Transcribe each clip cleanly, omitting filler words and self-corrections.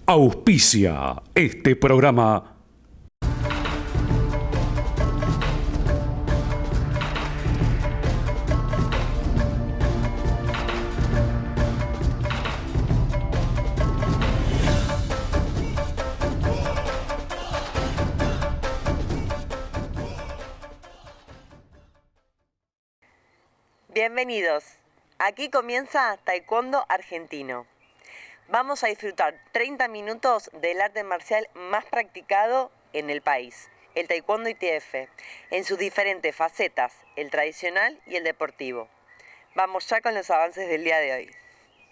auspicia este programa. Bienvenidos. Aquí comienza Taekwondo Argentino. Vamos a disfrutar 30 minutos del arte marcial más practicado en el país, el Taekwondo ITF, en sus diferentes facetas, el tradicional y el deportivo. Vamos ya con los avances del día de hoy.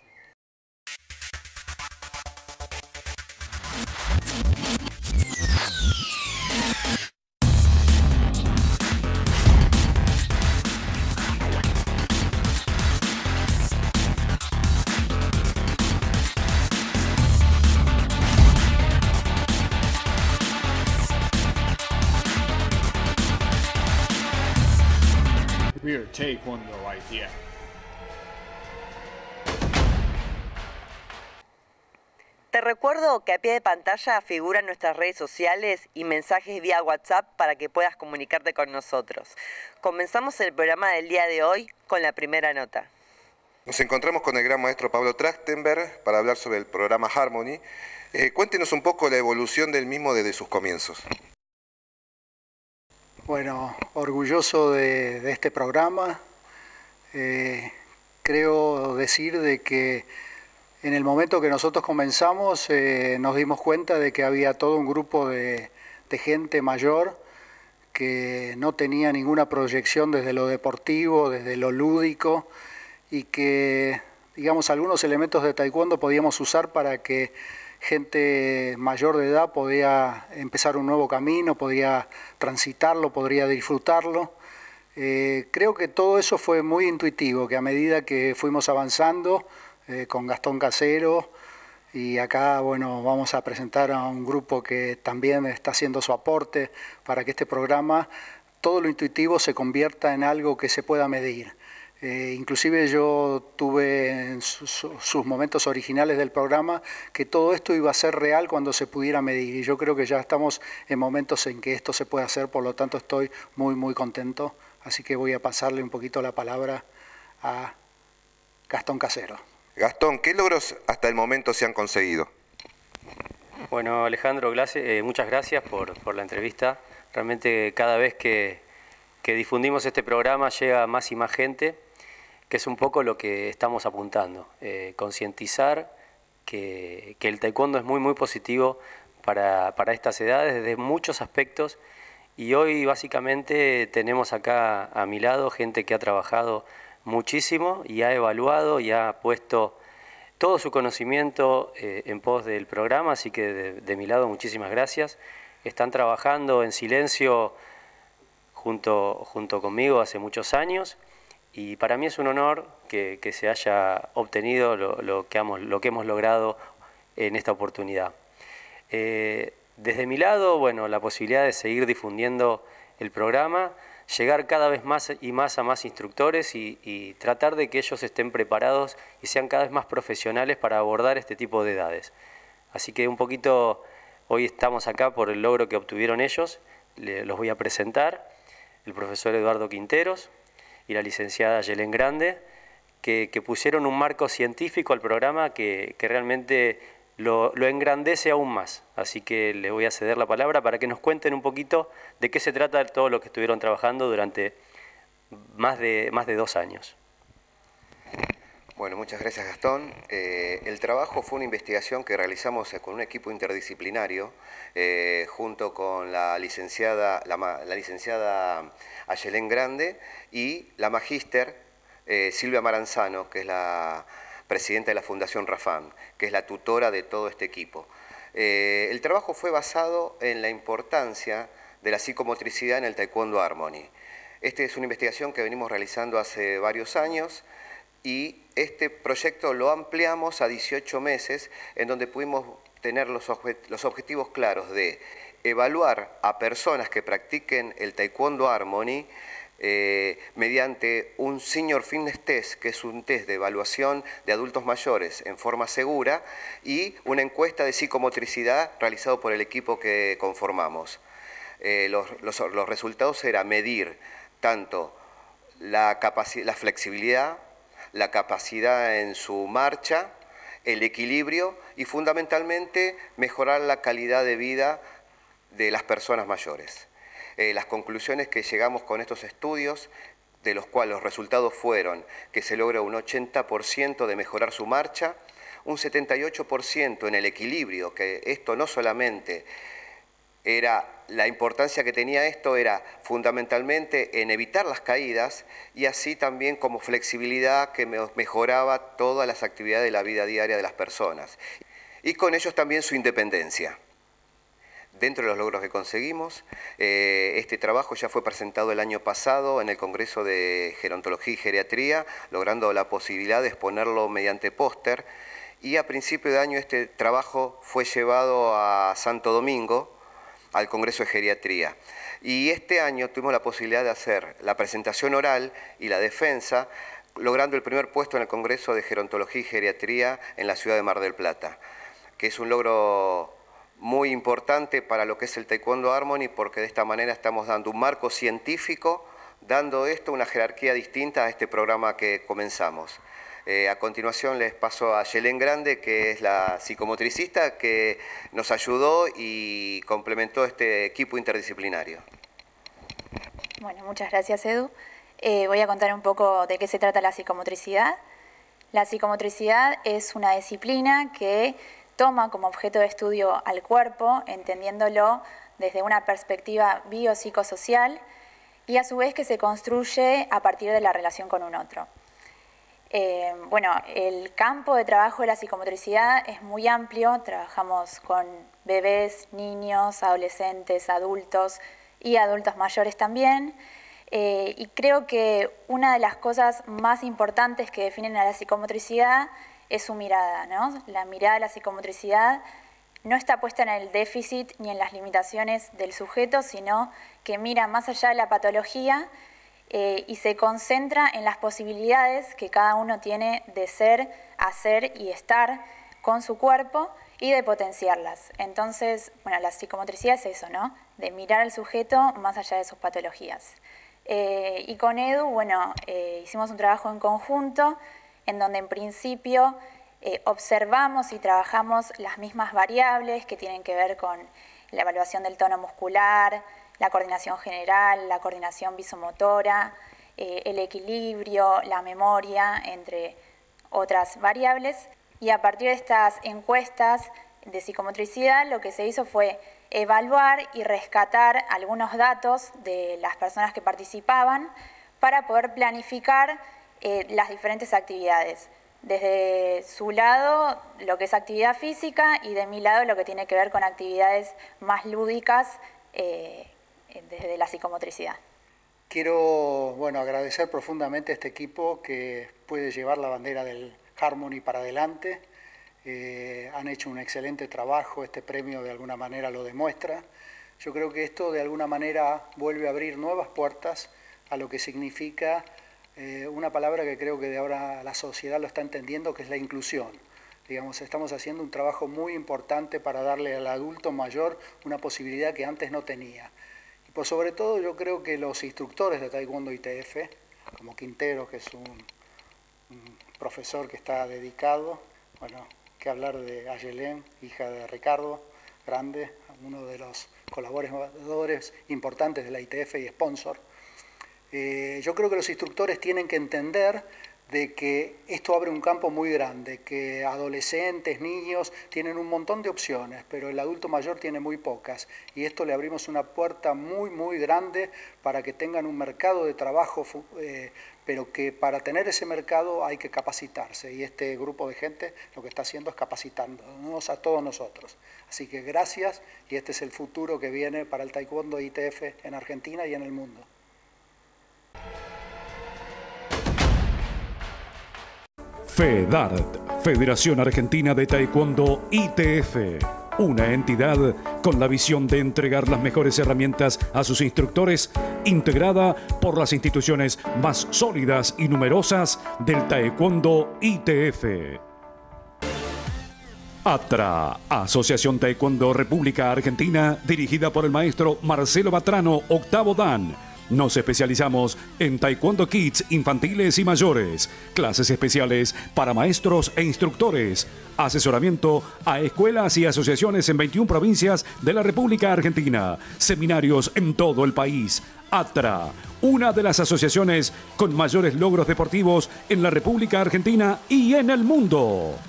We are Taekwondo ITF. Te recuerdo que a pie de pantalla figuran nuestras redes sociales y mensajes vía WhatsApp para que puedas comunicarte con nosotros. Comenzamos el programa del día de hoy con la primera nota. Nos encontramos con el gran maestro Pablo Trachtenberg para hablar sobre el programa Harmony. Cuéntenos un poco la evolución del mismo desde sus comienzos. Bueno, orgulloso de este programa. Creo decir de que en el momento que nosotros comenzamos nos dimos cuenta de que había todo un grupo de gente mayor que no tenía ninguna proyección desde lo deportivo, desde lo lúdico, y que, digamos, algunos elementos de Taekwondo podíamos usar para que gente mayor de edad podía empezar un nuevo camino, podía transitarlo, podría disfrutarlo. Creo que todo eso fue muy intuitivo, que a medida que fuimos avanzando con Gastón Casero, y acá, bueno, vamos a presentar a un grupo que también está haciendo su aporte para que este programa, todo lo intuitivo se convierta en algo que se pueda medir. Inclusive yo tuve en sus momentos originales del programa que todo esto iba a ser real cuando se pudiera medir, y yo creo que ya estamos en momentos en que esto se puede hacer, por lo tanto estoy muy contento, así que voy a pasarle un poquito la palabra a Gastón Casero. Gastón, ¿qué logros hasta el momento se han conseguido? Bueno, Alejandro, muchas gracias por la entrevista. Realmente cada vez que difundimos este programa llega más y más gente, que es un poco lo que estamos apuntando, concientizar que el taekwondo es muy positivo para estas edades desde muchos aspectos, y hoy básicamente tenemos acá a mi lado gente que ha trabajado muchísimo y ha evaluado y ha puesto todo su conocimiento en pos del programa, así que de mi lado muchísimas gracias. Están trabajando en silencio junto conmigo hace muchos años, y para mí es un honor que se haya obtenido lo que hemos logrado en esta oportunidad. Desde mi lado, bueno, la posibilidad de seguir difundiendo el programa, llegar cada vez más y más a más instructores y tratar de que ellos estén preparados y sean cada vez más profesionales para abordar este tipo de edades. Así que un poquito hoy estamos acá por el logro que obtuvieron ellos. Los voy a presentar: el profesor Eduardo Quinteros y la licenciada Yelén Grande, que pusieron un marco científico al programa que realmente lo engrandece aún más. Así que les voy a ceder la palabra para que nos cuenten un poquito de qué se trata todo lo que estuvieron trabajando durante más de 2 años. Bueno, muchas gracias, Gastón. El trabajo fue una investigación que realizamos con un equipo interdisciplinario, junto con la licenciada Ayelén Grande y la magíster Silvia Maranzano, que es la presidenta de la Fundación Rafam, que es la tutora de todo este equipo. El trabajo fue basado en la importancia de la psicomotricidad en el Taekwondo Harmony. Esta es una investigación que venimos realizando hace varios años, y este proyecto lo ampliamos a 18 meses, en donde pudimos tener los objetivos claros de evaluar a personas que practiquen el Taekwondo Harmony mediante un Senior Fitness Test, que es un test de evaluación de adultos mayores en forma segura, y una encuesta de psicomotricidad realizado por el equipo que conformamos. Los resultados era medir tanto la flexibilidad, la capacidad en su marcha, el equilibrio y fundamentalmente mejorar la calidad de vida de las personas mayores. Las conclusiones que llegamos con estos estudios, de los cuales los resultados fueron que se logra un 80% de mejorar su marcha, un 78% en el equilibrio, que esto no solamente era la importancia que tenía esto, era fundamentalmente en evitar las caídas y así también como flexibilidad que mejoraba todas las actividades de la vida diaria de las personas. Y con ellos también su independencia. Dentro de los logros que conseguimos, este trabajo ya fue presentado el año pasado en el Congreso de Gerontología y Geriatría, logrando la posibilidad de exponerlo mediante póster. Y a principio de año este trabajo fue llevado a Santo Domingo, al Congreso de Geriatría. Y este año tuvimos la posibilidad de hacer la presentación oral y la defensa, logrando el primer puesto en el Congreso de Gerontología y Geriatría en la ciudad de Mar del Plata, que es un logro muy importante para lo que es el Taekwondo Harmony, porque de esta manera estamos dando un marco científico, dando esto una jerarquía distinta a este programa que comenzamos. A continuación les paso a Yelén Grande, que es la psicomotricista que nos ayudó y complementó este equipo interdisciplinario. Bueno, muchas gracias, Edu. Voy a contar un poco de qué se trata la psicomotricidad. La psicomotricidad es una disciplina que toma como objeto de estudio al cuerpo, entendiéndolo desde una perspectiva biopsicosocial y a su vez que se construye a partir de la relación con un otro. Bueno, el campo de trabajo de la psicomotricidad es muy amplio, trabajamos con bebés, niños, adolescentes, adultos y adultos mayores también, y creo que una de las cosas más importantes que definen a la psicomotricidad es su mirada, ¿no? La mirada de la psicomotricidad no está puesta en el déficit ni en las limitaciones del sujeto, sino que mira más allá de la patología y se concentra en las posibilidades que cada uno tiene de ser, hacer y estar con su cuerpo y de potenciarlas. Entonces, bueno, la psicomotricidad es eso, ¿no? De mirar al sujeto más allá de sus patologías. Y con Edu, bueno, hicimos un trabajo en conjunto en donde en principio observamos y trabajamos las mismas variables que tienen que ver con la evaluación del tono muscular, la coordinación general, la coordinación visomotora, el equilibrio, la memoria, entre otras variables. Y a partir de estas encuestas de psicomotricidad, lo que se hizo fue evaluar y rescatar algunos datos de las personas que participaban para poder planificar las diferentes actividades. Desde su lado, lo que es actividad física, y de mi lado, lo que tiene que ver con actividades más lúdicas desde la psicomotricidad. Quiero agradecer profundamente a este equipo que puede llevar la bandera del Harmony para adelante. Han hecho un excelente trabajo, este premio de alguna manera lo demuestra. Yo creo que esto de alguna manera vuelve a abrir nuevas puertas a lo que significa una palabra que creo que de ahora la sociedad lo está entendiendo, que es la inclusión. Digamos, estamos haciendo un trabajo muy importante para darle al adulto mayor una posibilidad que antes no tenía. Y por sobre todo yo creo que los instructores de Taekwondo ITF, como Quintero, que es un profesor que está dedicado, bueno, que hablar de Ayelén, hija de Ricardo Grande, uno de los colaboradores importantes de la ITF y sponsor. Yo creo que los instructores tienen que entender de que esto abre un campo muy grande, que adolescentes, niños tienen un montón de opciones, pero el adulto mayor tiene muy pocas. Y esto le abrimos una puerta muy, muy grande para que tengan un mercado de trabajo, pero que para tener ese mercado hay que capacitarse. Y este grupo de gente lo que está haciendo es capacitándonos a todos nosotros. Así que gracias, y este es el futuro que viene para el Taekwondo ITF en Argentina y en el mundo. FEDART, Federación Argentina de Taekwondo ITF. una entidad con la visión de entregar las mejores herramientas a sus instructores, integrada por las instituciones más sólidas y numerosas del Taekwondo ITF. ATRA, Asociación Taekwondo República Argentina, dirigida por el maestro Marcelo Batrano, octavo Dan. Nos especializamos en Taekwondo Kids infantiles y mayores, clases especiales para maestros e instructores, asesoramiento a escuelas y asociaciones en 21 provincias de la República Argentina, seminarios en todo el país. ATRA, una de las asociaciones con mayores logros deportivos en la República Argentina y en el mundo.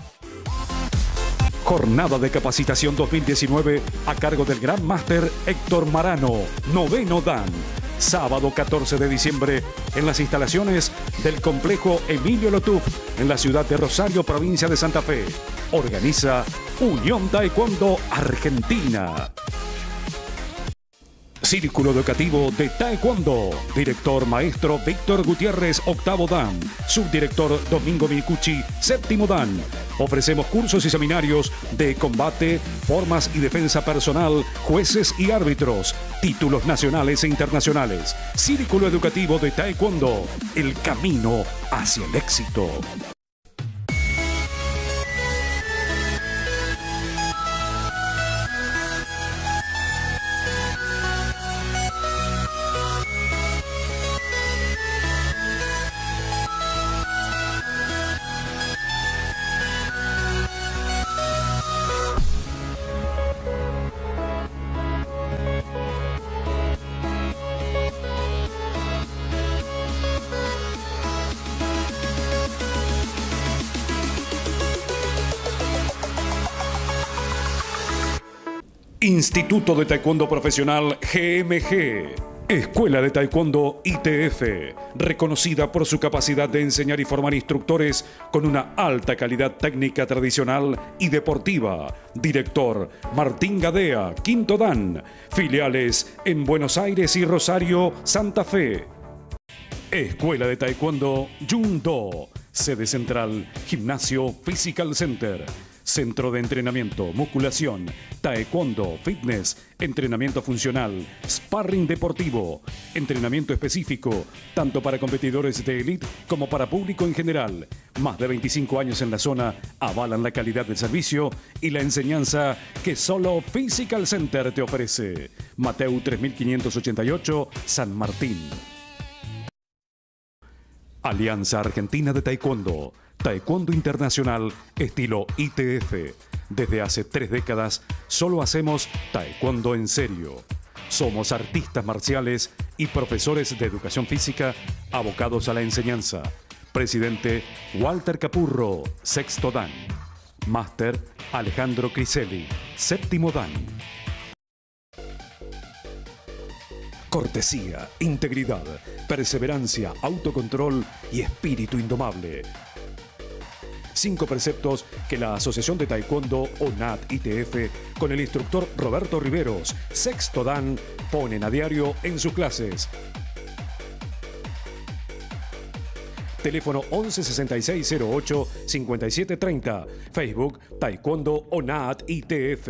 Jornada de capacitación 2019 a cargo del Gran Máster Héctor Marano, noveno Dan. Sábado 14 de diciembre en las instalaciones del complejo Emilio Lotuf en la ciudad de Rosario, provincia de Santa Fe. Organiza Unión Taekwondo Argentina. Círculo Educativo de Taekwondo. Director Maestro Víctor Gutiérrez, octavo Dan. Subdirector Domingo Micucci, séptimo Dan. Ofrecemos cursos y seminarios de combate, formas y defensa personal, jueces y árbitros, títulos nacionales e internacionales. Círculo Educativo de Taekwondo. El camino hacia el éxito. Instituto de Taekwondo Profesional GMG. Escuela de Taekwondo ITF, reconocida por su capacidad de enseñar y formar instructores con una alta calidad técnica tradicional y deportiva. Director Martín Gadea, quinto Dan. Filiales en Buenos Aires y Rosario, Santa Fe. Escuela de Taekwondo Jundo. Sede central, Gimnasio Physical Center. Centro de entrenamiento, musculación, taekwondo, fitness, entrenamiento funcional, sparring deportivo, entrenamiento específico, tanto para competidores de élite como para público en general. Más de 25 años en la zona avalan la calidad del servicio y la enseñanza que solo Physical Center te ofrece. Mateu 3588, San Martín. Alianza Argentina de Taekwondo. Taekwondo Internacional estilo ITF. Desde hace 3 décadas solo hacemos taekwondo en serio. Somos artistas marciales y profesores de educación física abocados a la enseñanza. Presidente Walter Capurro, sexto Dan. Máster Alejandro Criselli, séptimo Dan. Cortesía, integridad, perseverancia, autocontrol y espíritu indomable. 5 preceptos que la Asociación de Taekwondo ONAT ITF con el instructor Roberto Riveros, sexto Dan, ponen a diario en sus clases. Teléfono 11 66 08 57 30. Facebook Taekwondo ONAT ITF.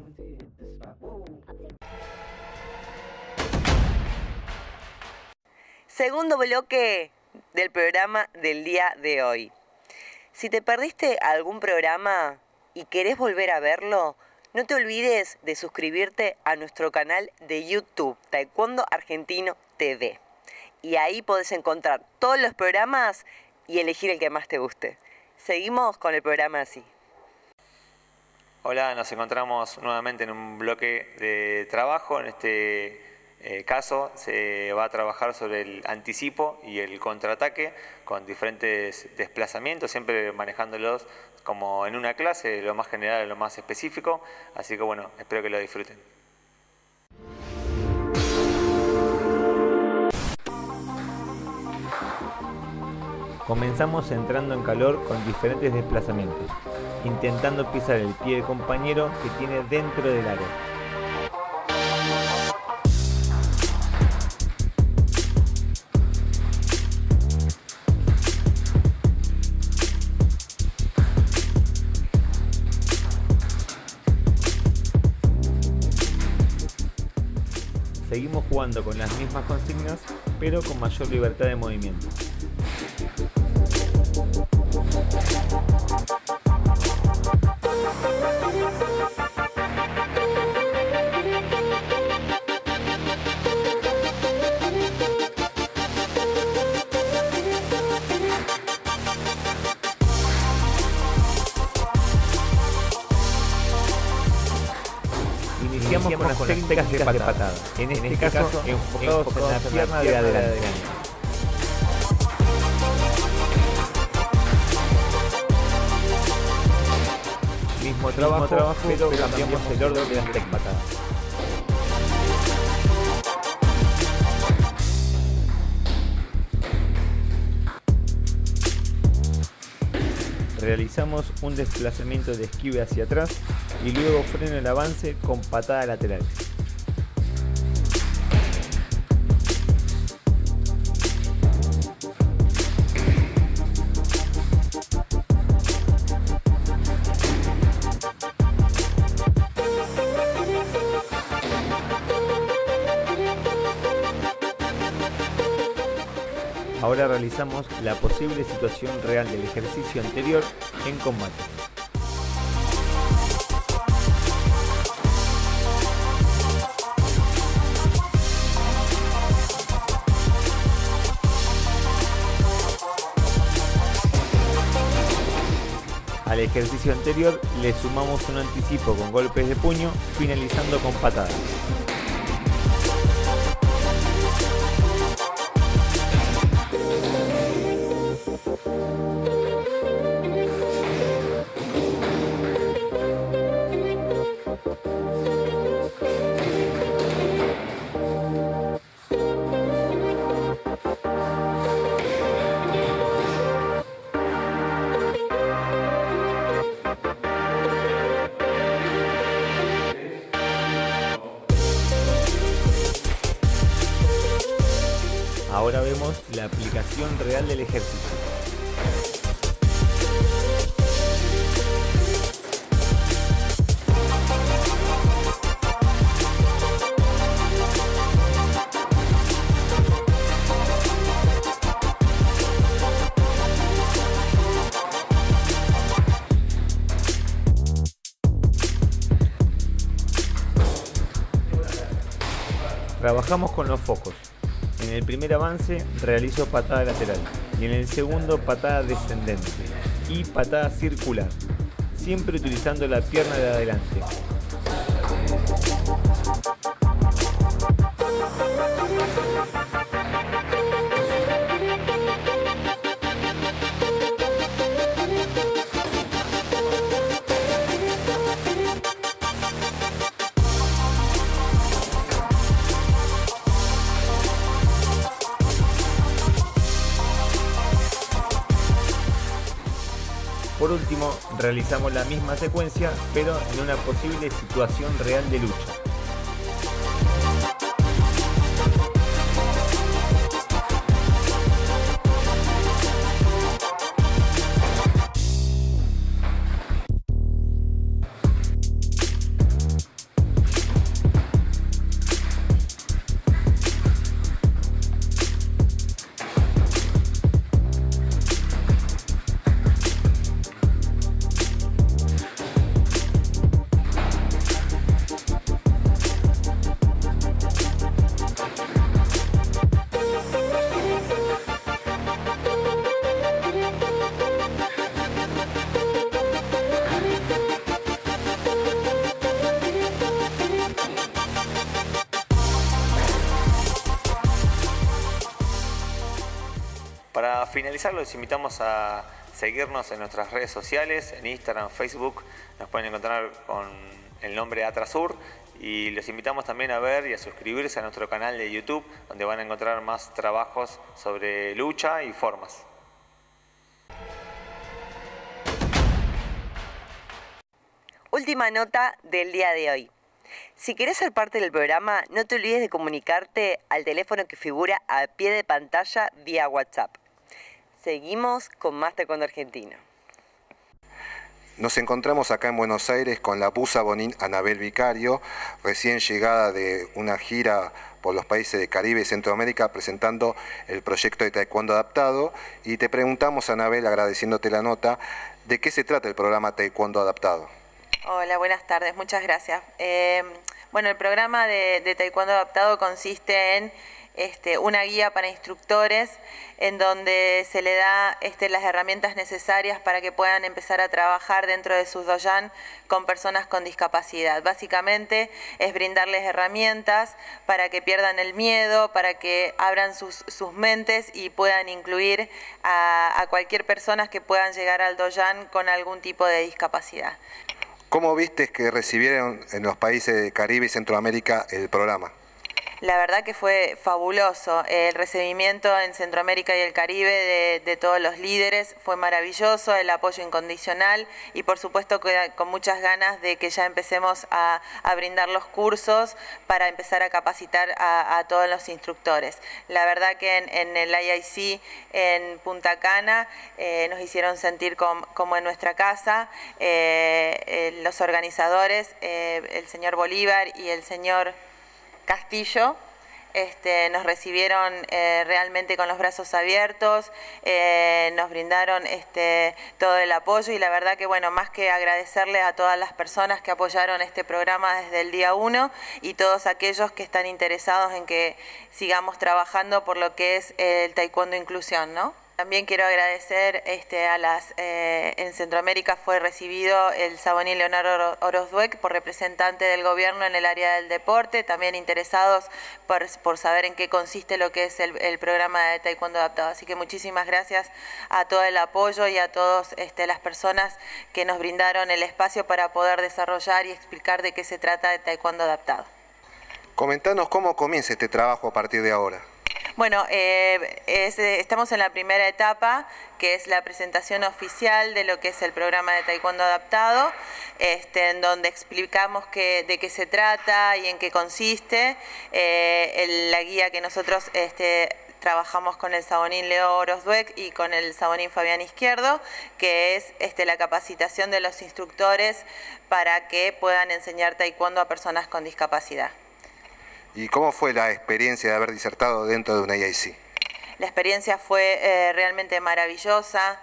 Segundo bloque del programa del día de hoy. Si te perdiste algún programa y querés volver a verlo, no te olvides de suscribirte a nuestro canal de YouTube, Taekwondo Argentino TV. Y ahí podés encontrar todos los programas y elegir el que más te guste. Seguimos con el programa así. Hola, nos encontramos nuevamente en un bloque de trabajo. En este caso se va a trabajar sobre el anticipo y el contraataque con diferentes desplazamientos, siempre manejándolos como en una clase, lo más general, lo más específico. Así que bueno, espero que lo disfruten. Comenzamos entrando en calor con diferentes desplazamientos, intentando pisar el pie del compañero que tiene dentro del área. Seguimos jugando con las mismas consignas, pero con mayor libertad de movimiento. Iniciamos con las técnicas de patada. En este caso, enfocados en la pierna de adelante. Mismo trabajo, pero cambiamos el orden de las patadas. Realizamos un desplazamiento de esquive hacia atrás y luego freno el avance con patada lateral. Ahora realizamos la posible situación real del ejercicio anterior en combate. Al ejercicio anterior le sumamos un anticipo con golpes de puño, finalizando con patadas. Ahora vemos la aplicación real del ejercicio. Trabajamos con los focos. En el primer avance realizo patada lateral y en el segundo patada descendente y patada circular, siempre utilizando la pierna de adelante. Por último, realizamos la misma secuencia, pero en una posible situación real de lucha. Para finalizar, los invitamos a seguirnos en nuestras redes sociales, en Instagram, Facebook. Nos pueden encontrar con el nombre Atrasur y los invitamos también a ver y a suscribirse a nuestro canal de YouTube, donde van a encontrar más trabajos sobre lucha y formas. Última nota del día de hoy. Si querés ser parte del programa, no te olvides de comunicarte al teléfono que figura a pie de pantalla vía WhatsApp. Seguimos con más Taekwondo Argentino. Nos encontramos acá en Buenos Aires con la buza Bonín Anabel Vicario, recién llegada de una gira por los países de Caribe y Centroamérica presentando el proyecto de taekwondo adaptado. Y te preguntamos, Anabel, agradeciéndote la nota, ¿de qué se trata el programa Taekwondo Adaptado? Hola, buenas tardes, muchas gracias. Bueno, el programa de Taekwondo Adaptado consiste en una guía para instructores en donde se le da las herramientas necesarias para que puedan empezar a trabajar dentro de sus doyan con personas con discapacidad. Básicamente es brindarles herramientas para que pierdan el miedo, para que abran sus mentes y puedan incluir a cualquier persona que puedan llegar al doyan con algún tipo de discapacidad. ¿Cómo viste que recibieron en los países de Caribe y Centroamérica el programa? La verdad que fue fabuloso. El recibimiento en Centroamérica y el Caribe de todos los líderes fue maravilloso, el apoyo incondicional y por supuesto con muchas ganas de que ya empecemos a brindar los cursos para empezar a capacitar a todos los instructores. La verdad que en el IIC en Punta Cana nos hicieron sentir como en nuestra casa. Los organizadores, el señor Bolívar y el señor Castillo, nos recibieron realmente con los brazos abiertos, nos brindaron todo el apoyo y la verdad que bueno, más que agradecerle a todas las personas que apoyaron este programa desde el día 1 y todos aquellos que están interesados en que sigamos trabajando por lo que es el Taekwondo Inclusión, ¿no? También quiero agradecer en Centroamérica fue recibido el Sabonín Leonardo Orozduec por representante del gobierno en el área del deporte, también interesados por saber en qué consiste lo que es el programa de Taekwondo Adaptado. Así que muchísimas gracias a todo el apoyo y a todas las personas que nos brindaron el espacio para poder desarrollar y explicar de qué se trata de Taekwondo Adaptado. Comentanos cómo comienza este trabajo a partir de ahora. Bueno, estamos en la primera etapa, que es la presentación oficial de lo que es el programa de Taekwondo Adaptado, en donde explicamos de qué se trata y en qué consiste. La guía que nosotros trabajamos con el Sabonín Leo Orozduec y con el Sabonín Fabián Izquierdo, que es la capacitación de los instructores para que puedan enseñar Taekwondo a personas con discapacidad. ¿Y cómo fue la experiencia de haber disertado dentro de una IIC? La experiencia fue realmente maravillosa,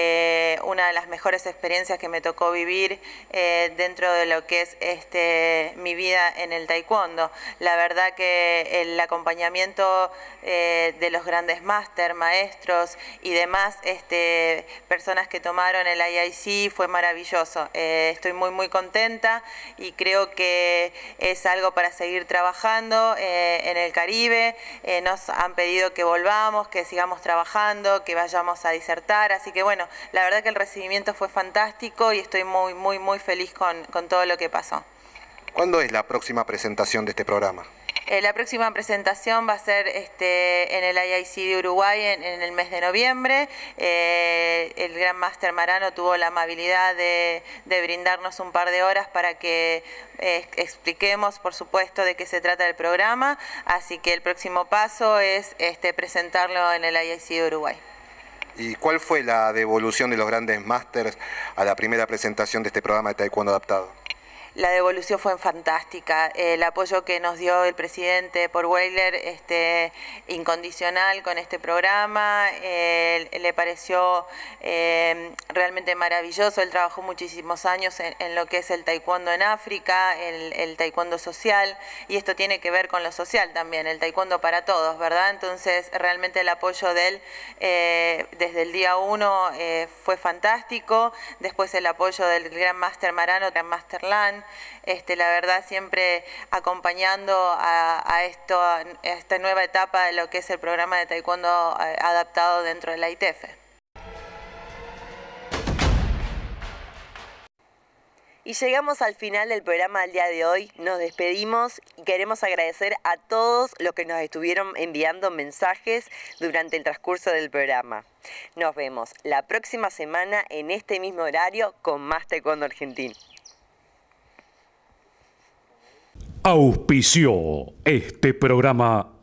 una de las mejores experiencias que me tocó vivir dentro de lo que es mi vida en el taekwondo. La verdad que el acompañamiento de los grandes máster, maestros y demás personas que tomaron el IIC fue maravilloso. Estoy muy contenta y creo que es algo para seguir trabajando en el Caribe. Nos han pedido que volvamos, que sigamos trabajando, que vayamos a disertar, así que bueno, la verdad que el recibimiento fue fantástico y estoy muy feliz con todo lo que pasó. ¿Cuándo es la próxima presentación de este programa? La próxima presentación va a ser en el IIC de Uruguay en el mes de noviembre. El Gran Máster Marano tuvo la amabilidad de brindarnos un par de horas para que expliquemos, por supuesto, de qué se trata el programa. Así que el próximo paso es presentarlo en el IIC de Uruguay. ¿Y cuál fue la devolución de los grandes másters a la primera presentación de este programa de Taekwondo Adaptado? La devolución fue fantástica, el apoyo que nos dio el presidente Paul Weiler, incondicional con este programa, le pareció realmente maravilloso. Él trabajó muchísimos años en lo que es el taekwondo en África, el taekwondo social, y esto tiene que ver con lo social también, el taekwondo para todos, ¿verdad? Entonces realmente el apoyo de él desde el día 1 fue fantástico. Después el apoyo del Gran Máster Marano, Gran Máster Lan, la verdad siempre acompañando a esta nueva etapa de lo que es el programa de taekwondo adaptado dentro de la ITF. Y llegamos al final del programa del día de hoy. Nos despedimos y queremos agradecer a todos los que nos estuvieron enviando mensajes durante el transcurso del programa. Nos vemos la próxima semana en este mismo horario con más Taekwondo Argentino. Auspició este programa